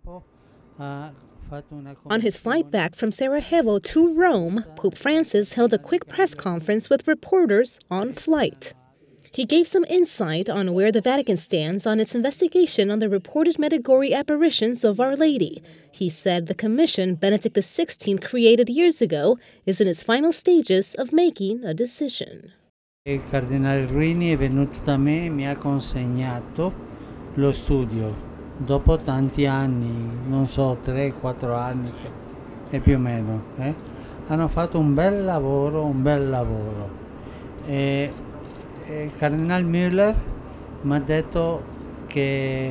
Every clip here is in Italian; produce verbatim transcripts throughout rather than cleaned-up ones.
On his flight back from Sarajevo to Rome, Pope Francis held a quick press conference with reporters on flight. He gave some insight on where the Vatican stands on its investigation on the reported Medjugorje apparitions of Our Lady. He said the commission Benedict the sixteenth created years ago is in its final stages of making a decision. Il Cardinale Ruini è venuto da me e mi ha consegnato lo studio. Dopo tanti anni, non so, tre quattro anni e più o meno, eh? Hanno fatto un bel lavoro, un bel lavoro. E, e il Cardinale Müller mi ha detto che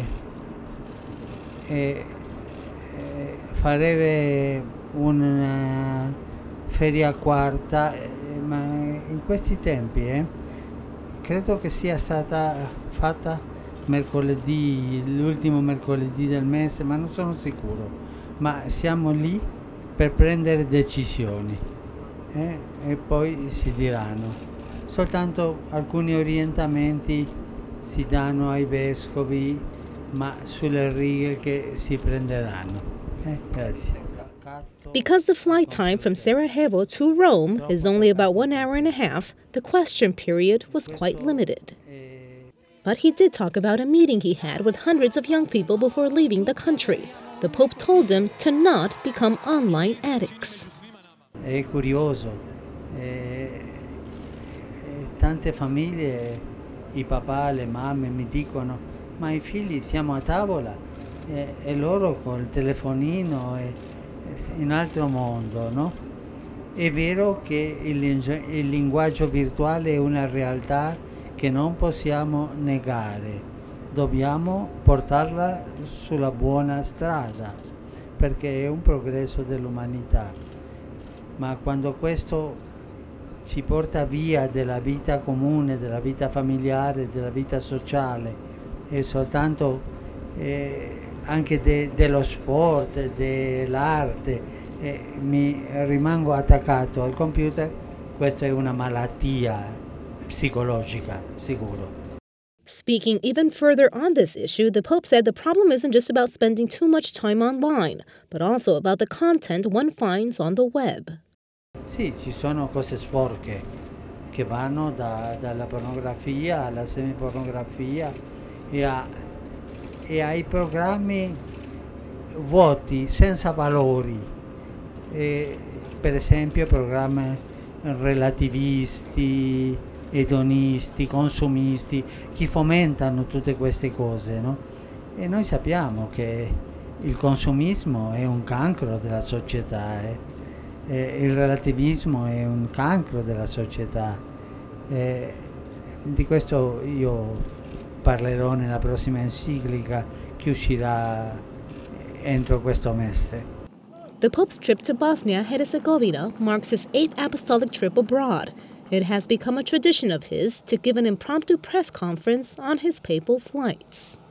eh, eh, farebbe una feria quarta, eh, ma in questi tempi eh, credo che sia stata fatta mercoledì, l'ultimo mercoledì del mese, ma non sono sicuro, ma siamo lì per prendere decisioni eh, e poi si diranno. Soltanto alcuni orientamenti si danno ai vescovi, ma sulle righe che si prenderanno. Eh, grazie. Because the flight time from Sarajevo to Rome is only about one hour and a half, the question period was quite limited. But he did talk about a meeting he had with hundreds of young people before leaving the country. The Pope told them to not become online addicts. È curioso. Eh, eh, tante famiglie, i papà, le mamme mi dicono: ma i figli siamo a tavola eh, e loro col telefonino e, e in altro mondo, no? È vero che il, il linguaggio virtuale è una realtà che non possiamo negare, dobbiamo portarla sulla buona strada, perché è un progresso dell'umanità. Ma quando questo ci porta via della vita comune, della vita familiare, della vita sociale, e soltanto eh, anche de, dello sport, dell'arte, eh, mi rimango attaccato al computer, questa è una malattia psicologica, sicuro. Speaking even further on this issue, the Pope said the problem isn't just about spending too much time online, but also about the content one finds on the web. Sì, ci sono cose sporche che vanno da, dalla pornografia alla semipornografia e, a, e ai programmi vuoti, senza valori. E, per esempio programmi relativisti, edonisti, consumisti, che fomentano tutte queste cose, no? E noi sappiamo che il consumismo è un cancro della società, eh? E il relativismo è un cancro della società. E di questo io parlerò nella prossima enciclica che uscirà entro questo mese. The Pope's trip to Bosnia-Herzegovina marks his eighth apostolic trip abroad. It has become a tradition of his to give an impromptu press conference on his papal flights.